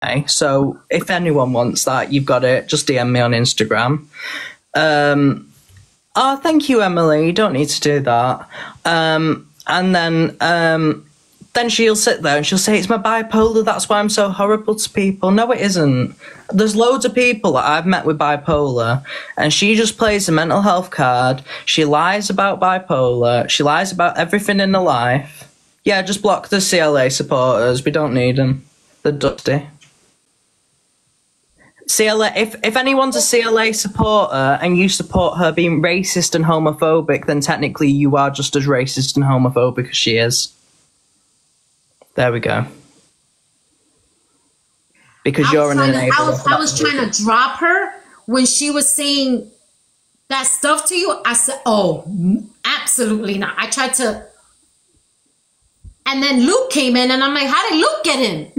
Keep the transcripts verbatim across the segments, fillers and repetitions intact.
anyway. So if anyone wants that, you've got it. Just D M me on Instagram. Um, oh, thank you, Emily. You don't need to do that. Um, and then um, then she'll sit there and she'll say, it's my bipolar. That's why I'm so horrible to people. No, it isn't. There's loads of people that I've met with bipolar, and she just plays the mental health card. She lies about bipolar. She lies about everything in her life. Yeah, just block the C L A supporters. We don't need them. They're dusty. C L A. If if anyone's a C L A supporter and you support her being racist and homophobic, then technically you are just as racist and homophobic as she is. There we go. Because you're an enabler. I was, I was trying to drop her when she was saying that stuff to you. I said, oh, absolutely not. I tried to. And then Luke came in and I'm like, how did Luke get in?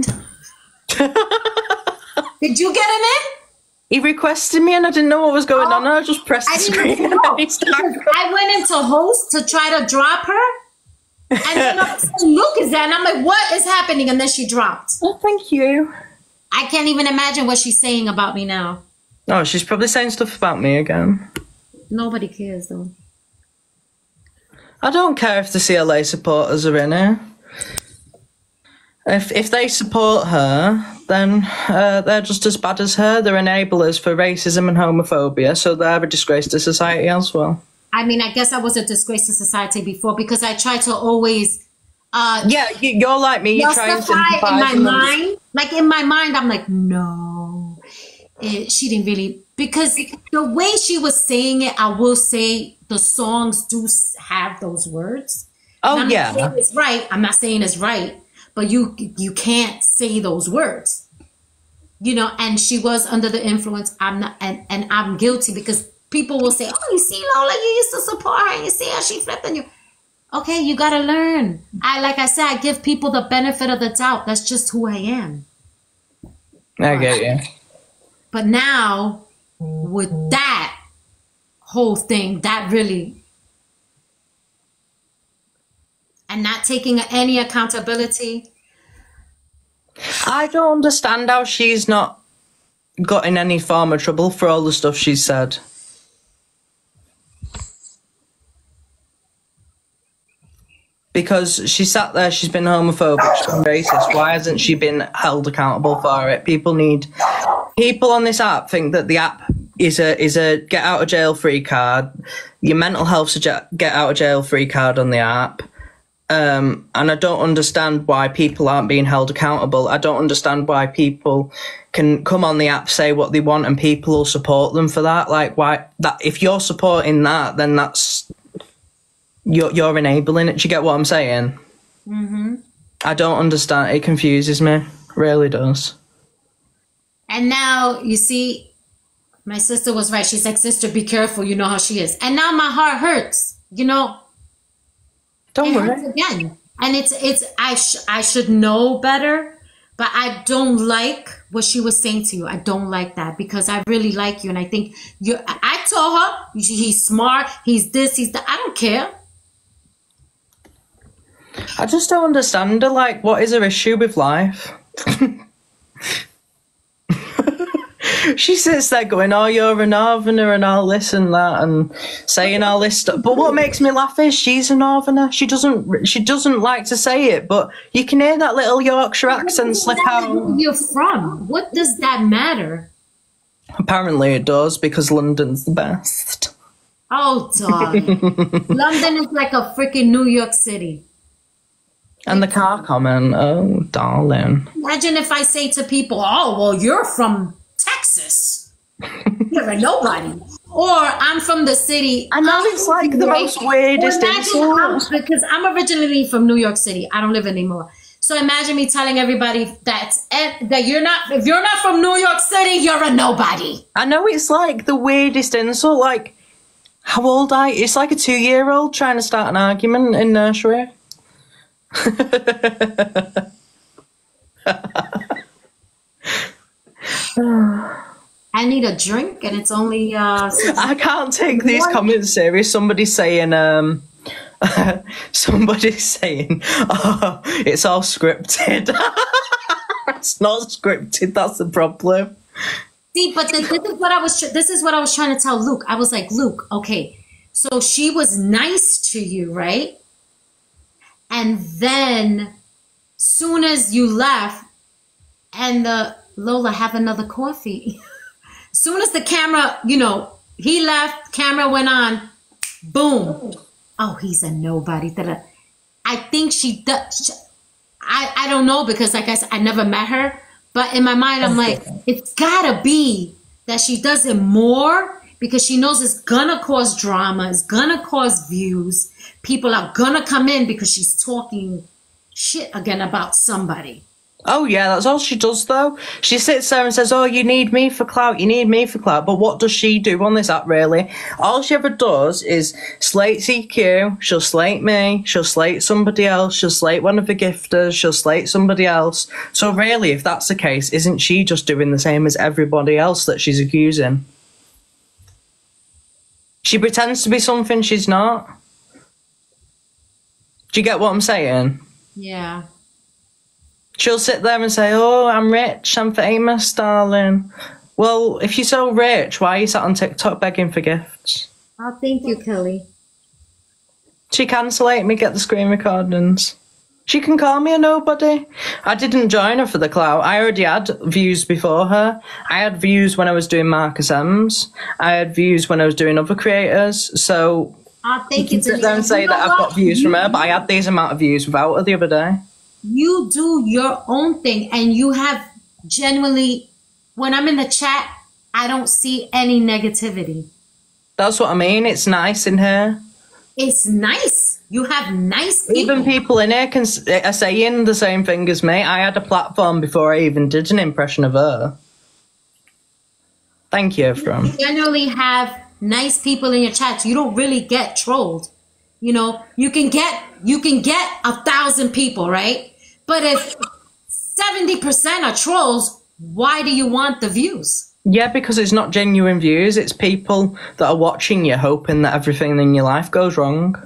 Did you get him in? He requested me and I didn't know what was going oh, on. And I just pressed the screen. And I went into host to try to drop her. And then Luke is there and I'm like, what is happening? And then she dropped. Oh, thank you. I can't even imagine what she's saying about me now. Oh, she's probably saying stuff about me again. Nobody cares, though. I don't care if the C L A supporters are in here. If if they support her, then uh, they're just as bad as her. They're enablers for racism and homophobia, so they're a disgrace to society as well. I mean, I guess I was a disgrace to society before because I tried to always... Uh, yeah, you're like me. You try and sympathize in my mind. Like in my mind, I'm like, no, it, she didn't really, because the way she was saying it, I will say the songs do have those words. Oh I'm yeah, not it's right. I'm not saying it's right, but you you can't say those words, you know. And she was under the influence. I'm not, and and I'm guilty because people will say, oh, you see, Lola, you used to support her, and you see how she flipped on you. Okay, you gotta learn. I like I said, I give people the benefit of the doubt. That's just who I am. I get you. But now, with that whole thing, that really, and not taking any accountability. I don't understand how she's not got in any form of trouble for all the stuff she said. Because she sat there, she's been homophobic, she's been racist. Why hasn't she been held accountable for it? People need, people on this app think that the app is a is a get out of jail free card. Your mental health's a get out of jail free card on the app. Um, and I don't understand why people aren't being held accountable. I don't understand why people can come on the app, say what they want, and people will support them for that. Like, why that? If you're supporting that, then that's you're you're enabling it. Do you get what I'm saying? Mm-hmm. I don't understand. It confuses me. It really does. And now you see, my sister was right. She's like, sister, be careful. You know how she is. And now my heart hurts. You know. Don't worry. Again, and it's it's I sh I should know better, but I don't like what she was saying to you. I don't like that because I really like you, and I think you. I told her he's smart. He's this. He's that. I don't care. I just don't understand her. Like, what is her issue with life? She sits there going, oh, you're a northerner and all this and that and saying all this stuff. But what makes me laugh is she's a northerner. She doesn't she doesn't like to say it, but you can hear that little Yorkshire accent slip out. Where you're from? What does that matter? Apparently it does, because London's the best. Oh, darling. London is like a freaking New York City. And the car comment, oh, darling. Imagine if I say to people, oh, well, you're from Texas. You're a nobody. Or I'm from the city. I know it's like the most weirdest insult. Because I'm originally from New York City. I don't live anymore. So imagine me telling everybody that that you're not, if you're not from New York City, you're a nobody. I know it's like the weirdest insult. Like, how old I? It's like a two-year-old trying to start an argument in nursery. I need a drink, and it's only. Uh, I can't take these comments serious. Somebody's saying, um, somebody's saying, oh, it's all scripted. It's not scripted. That's the problem. See, but the, this is what I was. This is what I was trying to tell Luke. I was like, Luke, okay, so she was nice to you, right? And then, soon as you left, and the Lola, have another coffee. Soon as the camera, you know, he left, camera went on, boom. Oh, he's a nobody. Da-da. I think she does. I, I don't know because, like I said, I never met her. But in my mind, I'm like, it's gotta be that she does it more because she knows it's gonna cause drama, it's gonna cause views. People are gonna come in because she's talking shit again about somebody. Oh yeah, that's all she does though. She sits there and says, oh, you need me for clout, you need me for clout. But what does she do on this app really? All she ever does is slate C Q, she'll slate me, she'll slate somebody else, she'll slate one of the gifters, she'll slate somebody else. So really, if that's the case, isn't she just doing the same as everybody else that she's accusing? She pretends to be something she's not. Do you get what I'm saying? Yeah. She'll sit there and say, oh, I'm rich, I'm famous, darling. Well, if you're so rich, why are you sat on TikTok begging for gifts? Oh, thank you, Kelly. She can select me, get the screen recordings. She can call me a nobody. I didn't join her for the clout. I already had views before her. I had views when I was doing Marcus M's. I had views when I was doing other creators. So oh, thank you, you can sit there and say you know that I've what? got views you, from her, but I had these amount of views without her the other day. You do your own thing, and you have genuinely, when I'm in the chat, I don't see any negativity. That's what I mean. It's nice in here. It's nice. You have nice people. Even people in here can, are saying the same thing as me. I had a platform before I even did an impression of her. Thank you, Ephraim. You generally have nice people in your chats. You don't really get trolled. You know, you can get you can get a thousand people, right? But if seventy percent are trolls, why do you want the views? Yeah, because it's not genuine views. It's people that are watching you, hoping that everything in your life goes wrong.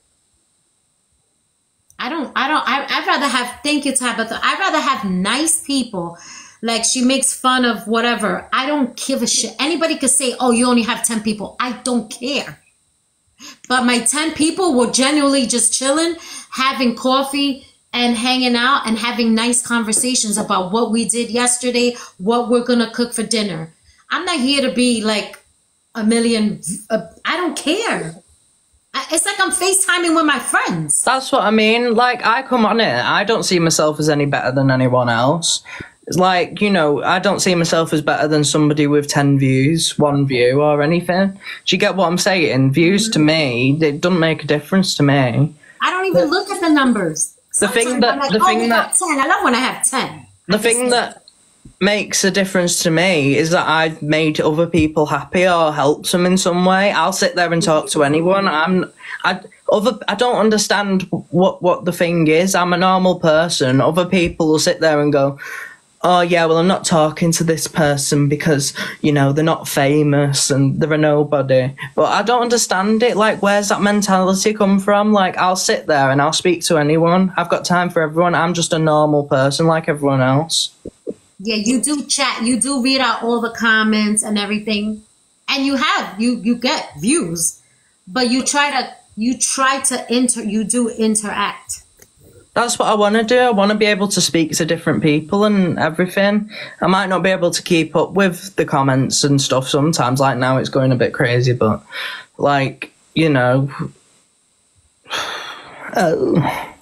I don't, I don't, I, I'd rather have, thank you, Tabitha. I'd rather have nice people. Like, she makes fun of whatever. I don't give a shit. Anybody could say, oh, you only have ten people. I don't care. But my ten people were genuinely just chilling, having coffee and hanging out and having nice conversations about what we did yesterday, what we're going to cook for dinner. I'm not here to be like a million. Uh, I don't care. I, it's like I'm FaceTiming with my friends. That's what I mean. Like, I come on it. I don't see myself as any better than anyone else. It's like, you know, I don't see myself as better than somebody with ten views, one view or anything. Do you get what I'm saying? Views to me, it doesn't make a difference to me. I don't even look at the numbers. The Sometimes thing that, like, the oh, thing that, ten. I love when I have ten. the thing that makes a difference to me is that I've made other people happy or helped them in some way. I'll sit there and talk to anyone. I'm, I, other, I don't understand what, what the thing is. I'm a normal person. Other people will sit there and go, oh yeah, well, I'm not talking to this person because, you know, they're not famous and they're a nobody. But I don't understand it. Like, where's that mentality come from? Like, I'll sit there and I'll speak to anyone. I've got time for everyone. I'm just a normal person like everyone else. Yeah, you do chat. You do read out all the comments and everything. And you have, you, you get views. But you try to, you try to inter, you do interact. That's what I want to do. I want to be able to speak to different people and everything. I might not be able to keep up with the comments and stuff sometimes. Like now it's going a bit crazy, but like, you know. Oh.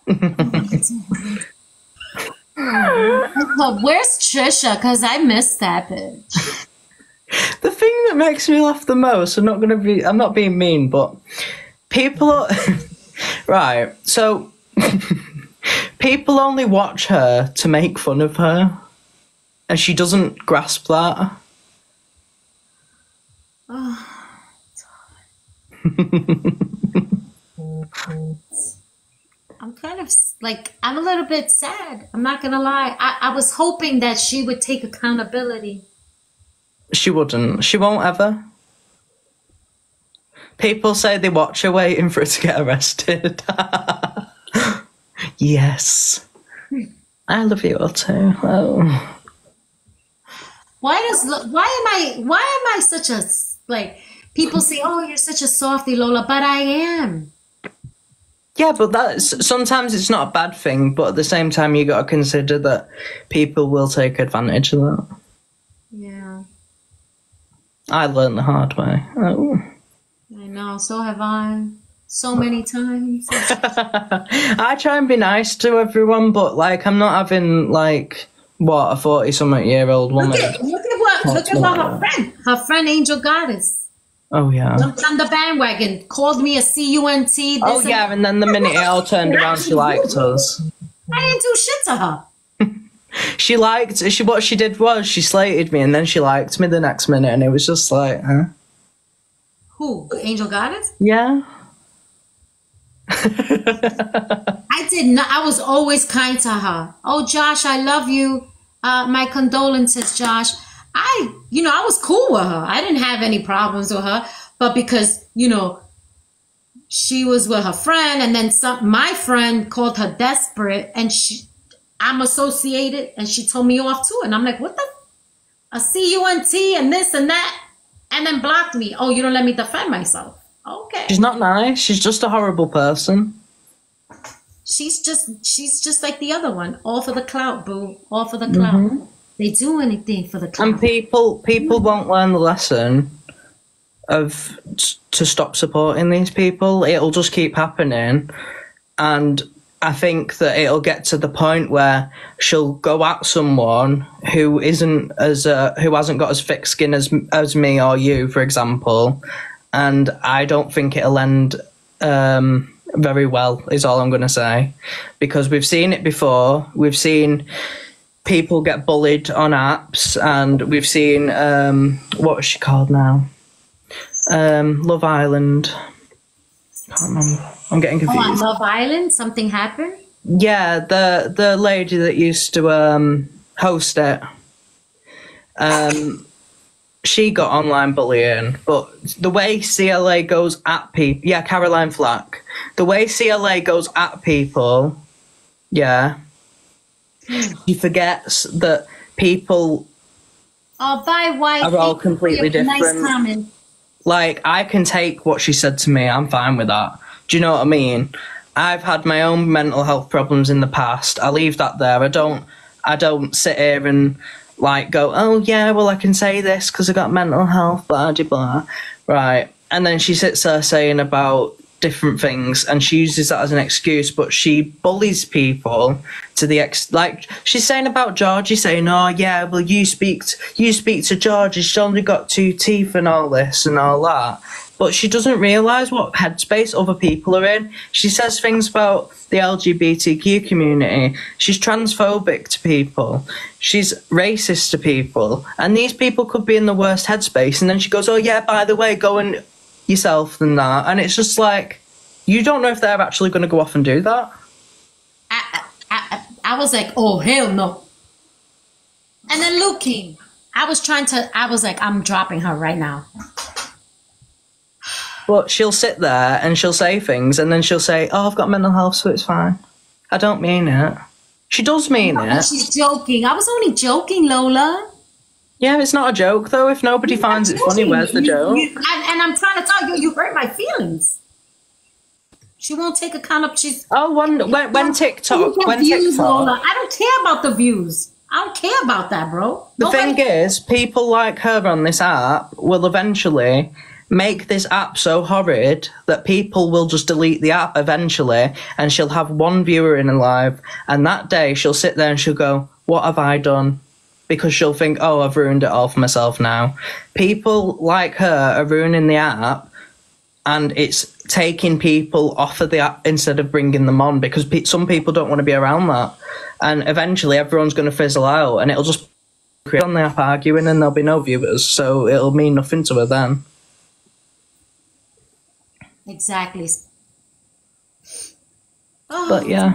Where's Trisha? Because I missed that bitch. The thing that makes me laugh the most, I'm not going to be, I'm not being mean, but people are, right, so people only watch her to make fun of her, and she doesn't grasp that. Oh. I'm kind of like, I'm a little bit sad. I'm not going to lie. I, I was hoping that she would take accountability. She wouldn't. She won't ever. People say they watch her waiting for her to get arrested. Yes. I love you all too. Oh. Why does why am I why am I such a like people say, oh, you're such a softie, Lola, but I am. Yeah, but that's sometimes it's not a bad thing, but at the same time you got to consider that people will take advantage of that. Yeah. I learned the hard way. Oh. I know, so have I. So many times. I try and be nice to everyone, but like I'm not having like what a forty something year old woman. Look at, look at what look at what her friend, her friend Angel Goddess. Oh yeah. Jumped on the bandwagon, called me a C U N T. This Oh yeah, and, and then the minute it all turned around, she liked us. I didn't do shit to her. She liked she what she did was she slated me, and then she liked me the next minute, and it was just like, huh? Who? Angel Goddess? Yeah. I did not. I was always kind to her. Oh, Josh, I love you. Uh, my condolences, Josh. I, you know, I was cool with her. I didn't have any problems with her, but because, you know, she was with her friend, and then some, my friend called her desperate, and she, I'm associated, and she told me off too. And I'm like, what the? A C U N T and this and that, and then blocked me. Oh, you don't let me defend myself. Okay. She's not nice. She's just a horrible person. She's just she's just like the other one. All for the clout, boo. All for the clout. Mm-hmm. They do anything for the clout. And people people won't learn the lesson of to stop supporting these people. It'll just keep happening. And I think that it'll get to the point where she'll go at someone who isn't as uh, who hasn't got as thick skin as as me or you, for example. And I don't think it'll end um, very well, is all I'm going to say. Because we've seen it before. We've seen people get bullied on apps. And we've seen, um, what is she called now? Um, Love Island. Can't remember. I'm getting confused. Oh, on Love Island? Something happened? Yeah, the, the lady that used to um, host it. Um... She got online bullying, but the way C L A goes at people, yeah, Caroline Flack, the way C L A goes at people, yeah, she forgets that people oh, bye, white. are all completely different. Nice comment. Like, I can take what she said to me, I'm fine with that. Do you know what I mean? I've had my own mental health problems in the past. I leave that there. I don't, I don't sit here and like go, oh yeah, well I can say this because I got mental health, blah blah blah, right? And then she sits there saying about different things, and she uses that as an excuse, but she bullies people to the ex. Like she's saying about Georgie, saying, oh yeah, well you speak, t- you speak to Georgie, she's only got two teeth and all this and all that. But she doesn't realise what headspace other people are in. She says things about the L G B T Q community. She's transphobic to people. She's racist to people. And these people could be in the worst headspace. And then she goes, oh, yeah, by the way, go and yourself and that. And it's just like, you don't know if they're actually going to go off and do that. I, I, I was like, oh, hell no. And then Luke King. I was trying to, I was like, I'm dropping her right now. But she'll sit there and she'll say things, and then she'll say, oh, I've got mental health, so it's fine. I don't mean it. She does mean no, it. She's joking. I was only joking, Lola. Yeah, it's not a joke, though. If nobody You're finds it funny, where's the you, joke? You, and, and I'm trying to tell you, you hurt my feelings. She won't take account of, she's... Oh, when, when, when TikTok... When views, TikTok Lola. I don't care about the views. I don't care about that, bro. The Nobody... thing is, people like her on this app will eventually make this app so horrid that people will just delete the app eventually, and she'll have one viewer in her live, and that day she'll sit there and she'll go, what have I done? Because she'll think, oh, I've ruined it all for myself now. People like her are ruining the app, and it's taking people off of the app instead of bringing them on, because pe- some people don't want to be around that. And eventually everyone's going to fizzle out, and it'll just create on the app arguing, and there'll be no viewers, so it'll mean nothing to her then. Exactly. Oh. But yeah.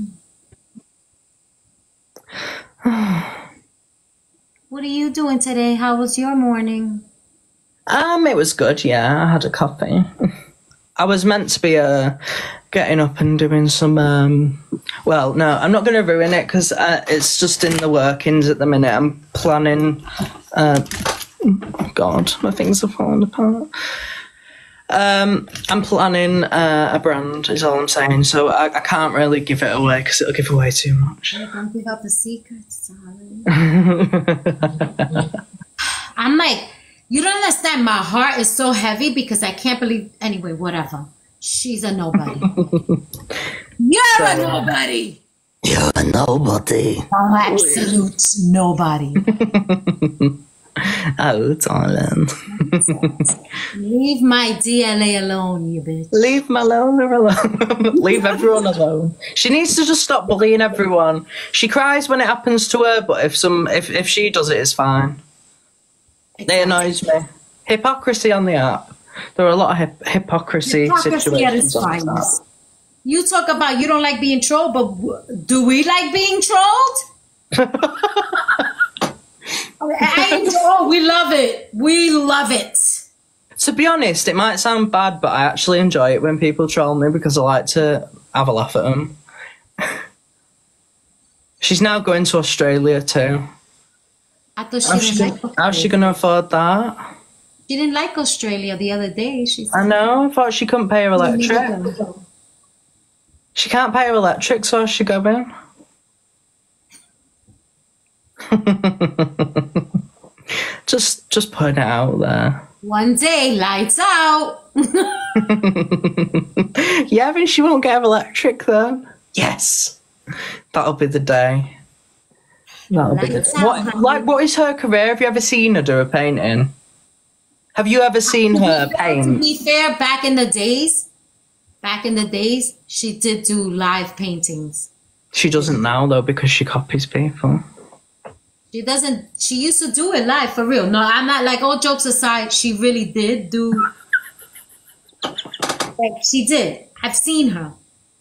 What are you doing today? How was your morning? Um, it was good, yeah. I had a coffee. I was meant to be uh, getting up and doing some. Um, well, no, I'm not going to ruin it because uh, it's just in the workings at the minute. I'm planning. Uh, oh God, my things are falling apart. Um, I'm planning uh, a brand, is all I'm saying. So I, I can't really give it away because it'll give away too much. Don't give out the secrets, darling. I'm like, you don't understand. My heart is so heavy because I can't believe. Anyway, whatever. She's a nobody. You're so, a nobody. You're a nobody. Oh, absolute nobody. Oh, darling. Leave my D L A alone, you bitch. Leave Malona alone. Leave everyone alone. She needs to just stop bullying everyone. She cries when it happens to her, but if some if, if she does it, it's fine. Exactly. It annoys me. Hypocrisy on the app. There are a lot of hip hypocrisy, hypocrisy situations on the app. You talk about you don't like being trolled, but do we like being trolled? I, oh, we love it. We love it. To be honest, it might sound bad, but I actually enjoy it when people troll me because I like to have a laugh at them. She's now going to Australia too. I thought she how's didn't she, like Australia. How's she going to afford that? She didn't like Australia the other day. She said, I know. I thought she couldn't pay her electric. She can't pay her electric, so how's she going? just just putting it out there. One day, lights out. Yeah, but she won't get her electric then. Yes, that'll be the day. That'll lights be the day. What, like, what is her career? Have you ever seen her do a painting? Have you ever seen her paint? To be fair, back in the days, back in the days, she did do live paintings. She doesn't now though because she copies people. She doesn't, she used to do it live, for real. No, I'm not, like, all jokes aside, she really did do, like, she did. I've seen her.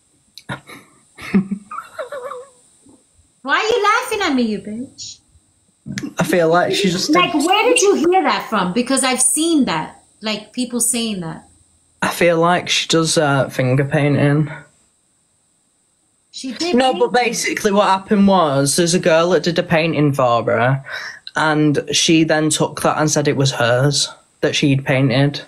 Why are you laughing at me, you bitch? I feel like she just... Like, did... where did you hear that from? Because I've seen that, like, people saying that. I feel like she does uh, finger painting. She did. No, but basically what happened was there's a girl that did a painting for her and she then took that and said it was hers, that she'd painted.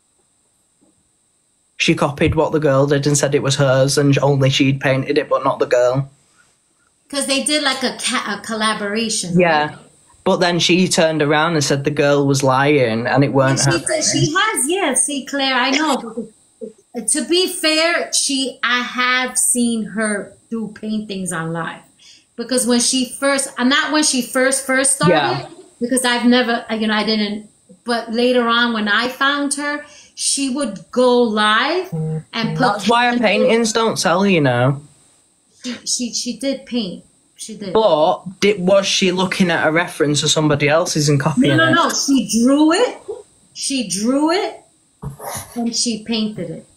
She copied what the girl did and said it was hers and only she'd painted it but not the girl. Because they did like a, ca a collaboration. Yeah. Right? But then she turned around and said the girl was lying and it weren't she, her. She has, yeah. See, Claire, I know. To be fair, she I have seen her do paintings on live because when she first, and not when she first first started, yeah. Because I've never, you know, I didn't. But later on, when I found her, she would go live and put. That's why her paintings don't sell, you know. She she she did paint. She did. But did, was she looking at a reference of somebody else's and copying it? No, no, it? no. She drew it. She drew it, and she painted it.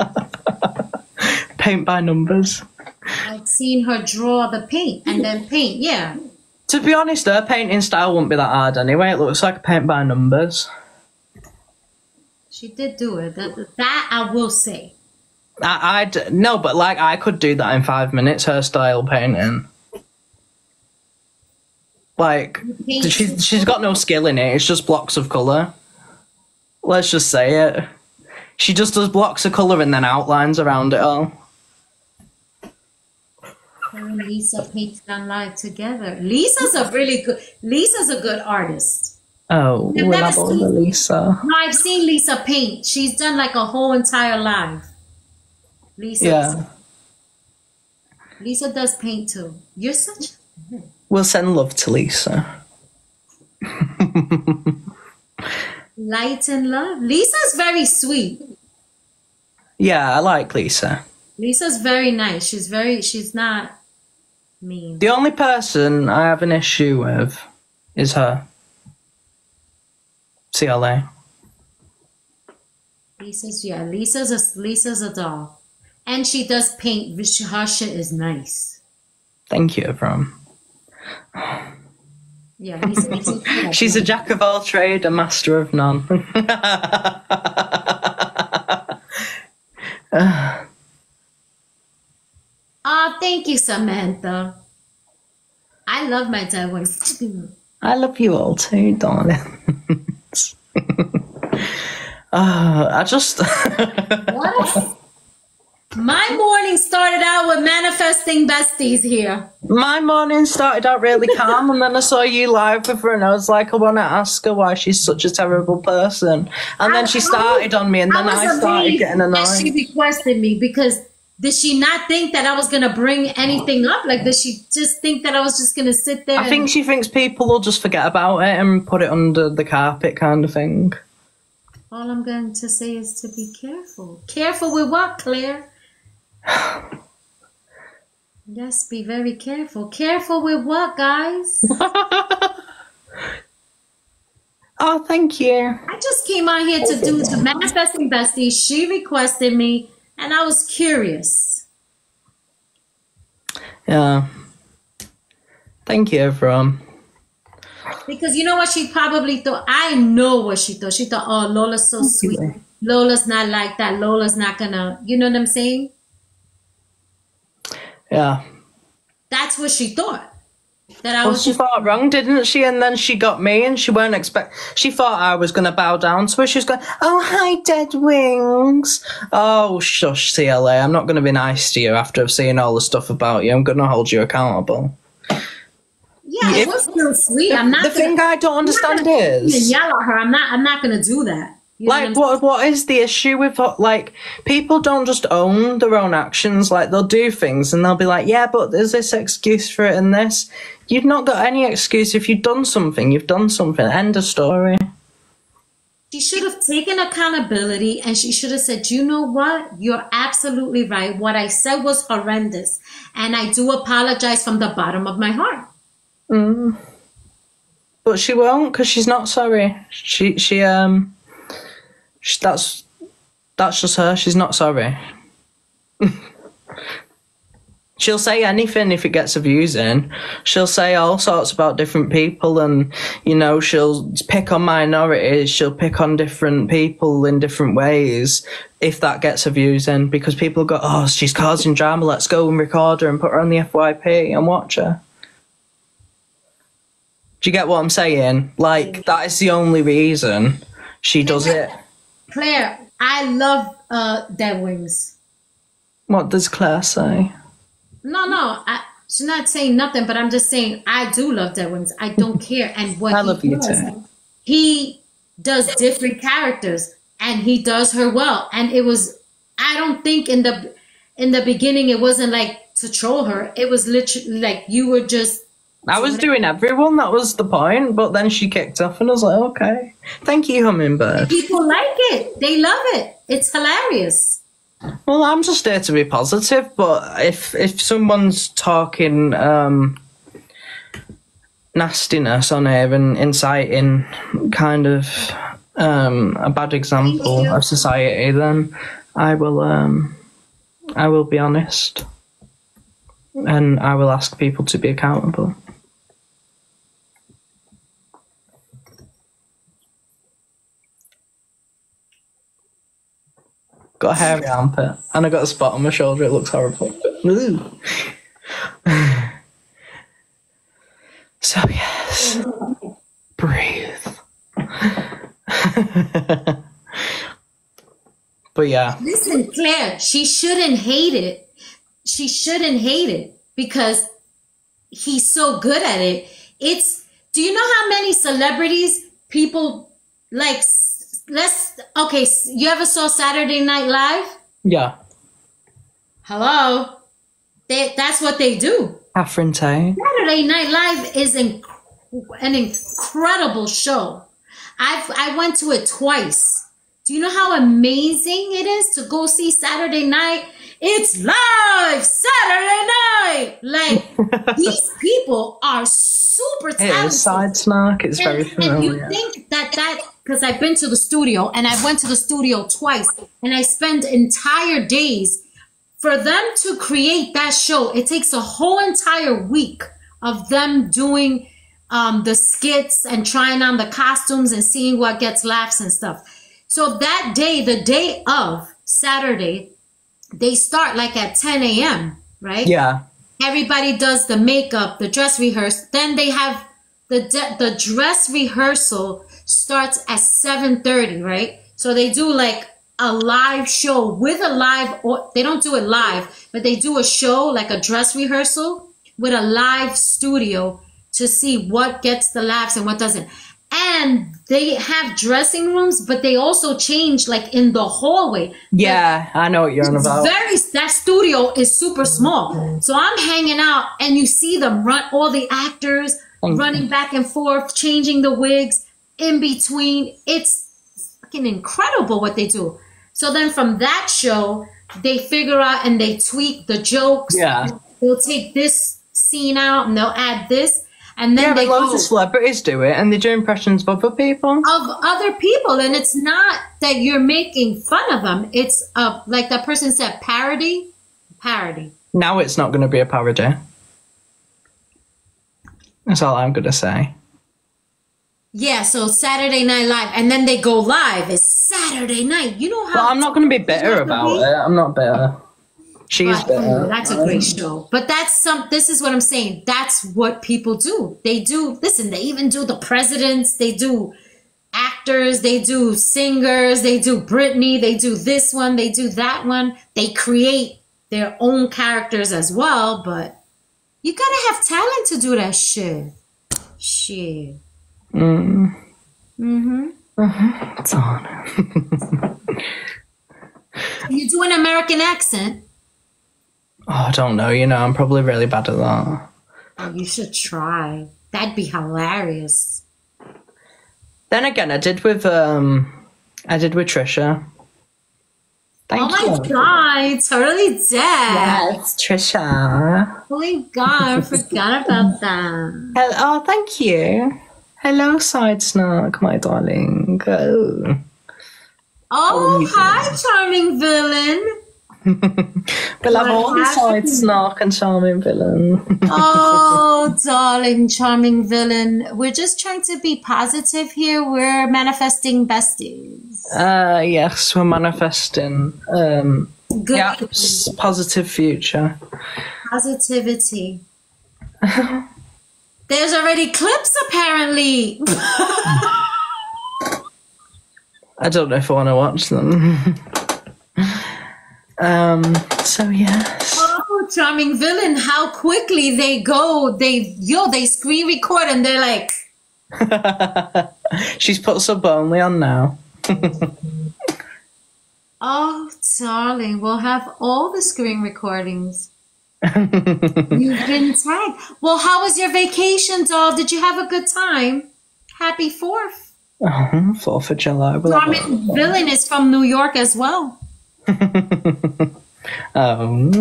Paint by numbers. I've seen her draw the paint and then paint, yeah. To be honest, her painting style wouldn't be that hard anyway. It looks like paint by numbers. She did do it. That, that I will say. I, I'd no, but like I could do that in five minutes. Her style painting. Like she's she's got no skill in it. It's just blocks of color. Let's just say it. She just does blocks of colour and then outlines around it all. Her and Lisa painted on live together. Lisa's a really good. Lisa's a good artist. Oh, we love all the Lisa. No, I've seen Lisa paint. She's done like a whole entire live. Lisa. Yeah. Lisa does paint too. You're such. We'll send love to Lisa. Light and love. Lisa's very sweet. Yeah, I like Lisa. Lisa's very nice. She's very, she's not mean. The only person I have an issue with is her. C L A. Lisa's, yeah, Lisa's a, Lisa's a doll. And she does paint. Her shit is nice. Thank you, everyone. Yeah, Lisa, Lisa, she's a jack of all trade, a master of none. Oh, thank you, Samantha. I love my dead wings. I love you all too, darling. uh, I just... What? My morning started out with manifesting besties here. My morning started out really calm, and then I saw you live with her, and I was like, I want to ask her why she's such a terrible person. And then I, she started on me, and then I, I started getting annoyed. And she requested me because did she not think that I was going to bring anything up? Like, did she just think that I was just going to sit there? I and... think she thinks people will just forget about it and put it under the carpet kind of thing. All I'm going to say is to be careful. Careful with what, Claire? Yes, be very careful. Careful with what, guys? Oh, thank you. I just came out here to do the manifesting bestie. She requested me, and I was curious. Yeah. Thank you, everyone. Because you know what she probably thought? I know what she thought. She thought, oh, Lola's so sweet. Lola's not like that. Lola's not gonna, you know what I'm saying? Yeah. That's what she thought. That I well, was she just... thought wrong, didn't she? And then she got me, and she weren't expect. She thought I was going to bow down to her. She was going, "Oh, hi, dead wings." Oh, shush, C L A. I'm not going to be nice to you after I've seen all the stuff about you. I'm going to hold you accountable. Yeah, it was still sweet. I'm not. The gonna, thing I don't understand is yell at her. I'm not. I'm not going to do that. You know like, what, what what is the issue with, like, people don't just own their own actions. Like, they'll do things and they'll be like, yeah, but there's this excuse for it and this. You've not got any excuse. If you've done something, you've done something. End of story. She should have taken accountability and she should have said, you know what? You're absolutely right. What I said was horrendous. And I do apologize from the bottom of my heart. Mm. But she won't, because she's not sorry. She, she, um... That's that's just her. She's not sorry. She'll say anything if it gets her views in. She'll say all sorts about different people, and, you know, she'll pick on minorities. She'll pick on different people in different ways if that gets her views in, because people go, oh, she's causing drama. Let's go and record her and put her on the F Y P and watch her. Do you get what I'm saying? Like, that is the only reason she does it. Claire, I love uh, Dead Wings. What does Claire say? No, no, I, she's not saying nothing, but I'm just saying I do love Dead Wings. I don't care. And what I love he you does, too. He does different characters, and he does her well. And it was, I don't think in the in the beginning it wasn't like to troll her. It was literally like you were just. I was doing everyone, that was the point, but then she kicked off and I was like, okay. Thank you, Hummingbird. People like it. They love it. It's hilarious. Well, I'm just there to be positive, but if if someone's talking um, nastiness on here and inciting kind of um, a bad example of society, then I will um, I will be honest and I will ask people to be accountable. Got a hairy armpit, and I got a spot on my shoulder. It looks horrible. Ooh. So yes, breathe. But yeah. Listen, Claire, she shouldn't hate it. She shouldn't hate it because he's so good at it. It's. Do you know how many celebrities people like? Let's, okay, you ever saw Saturday Night Live? Yeah. Hello? They, that's what they do. Catherine Tay. Saturday Night Live is inc an incredible show. I've, I went to it twice. Do you know how amazing it is to go see Saturday Night? It's live Saturday night! Like, these people are super talented. It is side snark, it's and, very familiar. And you think that that... Because I've been to the studio, and I went to the studio twice, and I spend entire days. For them to create that show, it takes a whole entire week of them doing um, the skits and trying on the costumes and seeing what gets laughs and stuff. So that day, the day of Saturday, they start like at ten a.m., right? Yeah. Everybody does the makeup, the dress rehearsal. Then they have the de- the dress rehearsal starts at seven thirty, right? So they do like a live show with a live, or they don't do it live, but they do a show like a dress rehearsal with a live studio to see what gets the laughs and what doesn't. And they have dressing rooms, but they also change like in the hallway. Yeah, I know what you're on about. Very, that studio is super small. So I'm hanging out and you see them run, all the actors running back and forth, changing the wigs in between. It's fucking incredible what they do. So then from that show, they figure out and they tweak the jokes. Yeah. They'll take this scene out and they'll add this. And then yeah, they but loads go of celebrities do it, and they do impressions of other people. of other people, and it's not that you're making fun of them. It's uh, like that person said, parody, parody. Now it's not going to be a parody. That's all I'm going to say. Yeah, so Saturday Night Live, and then they go live. It's Saturday night. You know how? Well, I'm not going to be bitter about it. I'm not bitter. She's But, bitter. that's a great show. But that's some. This is what I'm saying. That's what people do. They do. Listen, they even do the presidents. They do actors. They do singers. They do Britney. They do this one. They do that one. They create their own characters as well. But you gotta have talent to do that shit. Shit. Mm. Mm-hmm. Uh-huh. It's on. You do an American accent. Oh, I don't know. You know, I'm probably really bad at that. Oh, you should try. That'd be hilarious. Then again, I did with um, I did with Trisha. Thank oh my you. god, totally dead. Yes, Trisha. Oh my god, I forgot about that. Hello, oh, thank you. Hello, Side Snark, my darling. Oh, Oh, hi, charming villain. Well, I'm all the What Side happened? Snark and Charming Villain. Oh, darling, charming villain. We're just trying to be positive here. We're manifesting besties. Uh, yes, we're manifesting. Um, Good yeah, s- positive future. positivity. There's already clips, apparently. I don't know if I want to watch them. um. So yes. Oh, charming villain, how quickly they go. They, yo, they screen record and they're like, She's put sub only on now. oh, darling, we'll have all the screen recordings. You've been tagged. Well, how was your vacation, doll? Did you have a good time? Happy fourth. Oh, Fourth of July. Well, Charming villain is from New York as well. oh.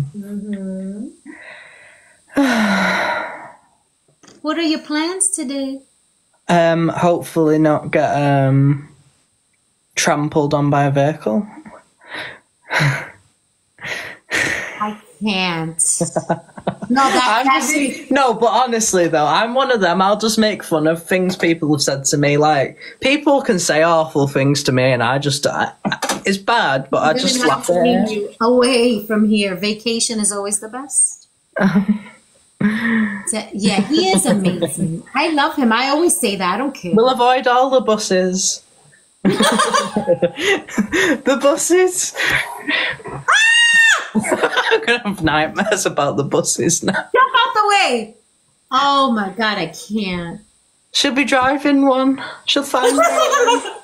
What are your plans today? Um. Hopefully not get um trampled on by a vehicle. I can't. No, that, I'm that's just, no, but honestly though, I'm one of them. I'll just make fun of things people have said to me. Like, people can say awful things to me, and I just, I, it's bad, but I just laugh at bring it. you away from here. Vacation is always the best. So, yeah, he is amazing. I love him. I always say that. I don't care. We'll avoid all the buses. The buses. I'm gonna have nightmares about the buses now. Jump out the way. Oh my god, I can't. She'll be driving one. She'll find me.